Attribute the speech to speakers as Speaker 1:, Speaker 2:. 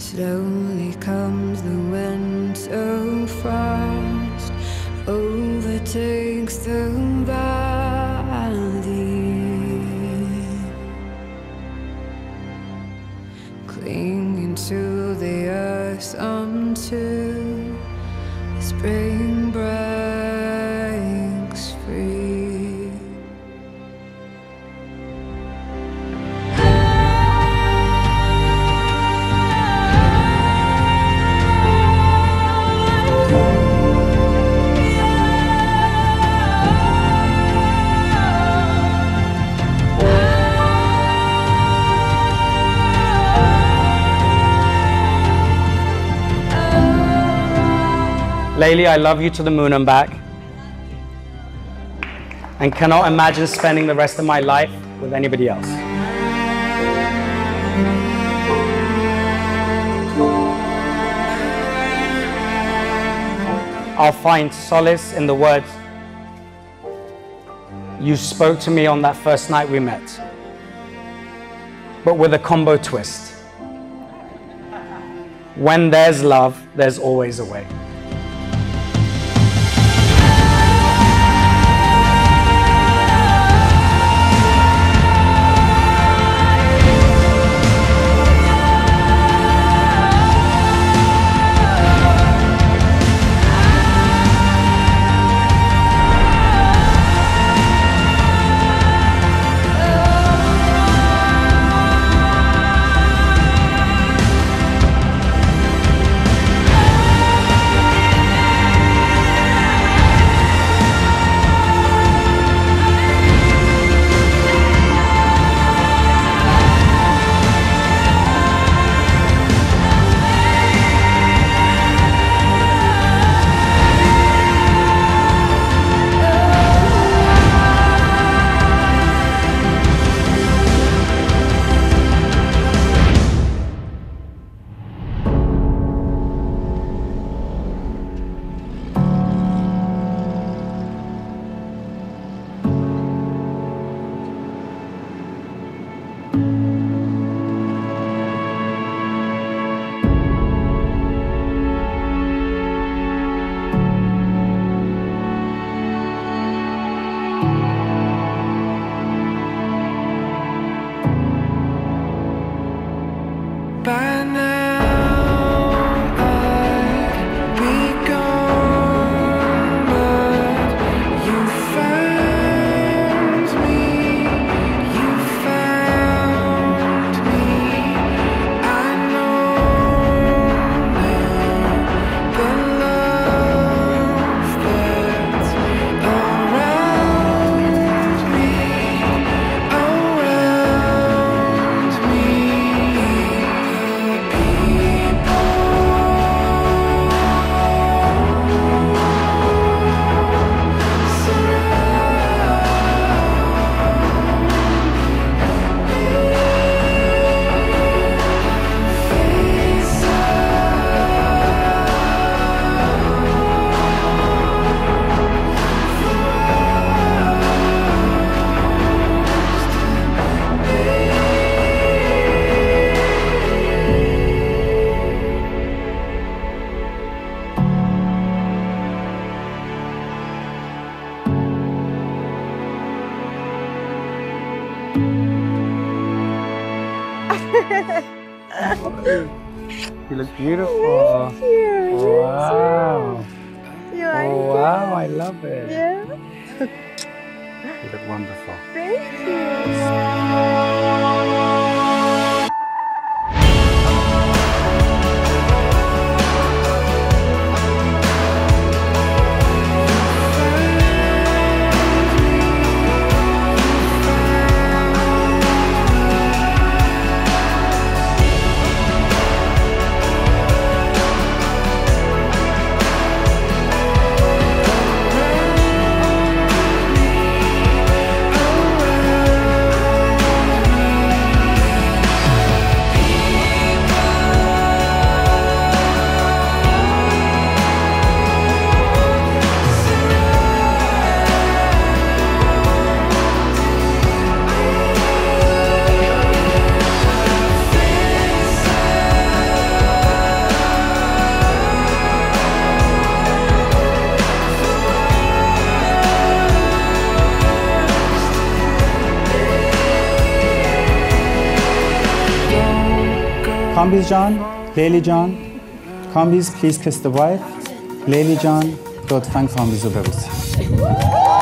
Speaker 1: Slowly comes the wind so fast, overtakes the valley. Clinging to the earth until the spring breaks free.
Speaker 2: Layli, I love you to the moon and back, and cannot imagine spending the rest of my life with anybody else. I'll find solace in the words you spoke to me on that first night we met, but with a combo twist. When there's love, there's always a way.
Speaker 1: By now I'd be gone, but you found me, you found me. I know now the love that's around me, around me.
Speaker 2: You look beautiful.
Speaker 3: Thank you.
Speaker 2: Wow.
Speaker 3: You like
Speaker 2: Oh, wow, I love it.
Speaker 3: Yeah.
Speaker 2: You look wonderful.
Speaker 3: Thank you.
Speaker 4: Kambiz Can, Leyli Can. Kambiz, please kiss the wife. Leyli Can, لطفاً کامبیز رو ببوسید.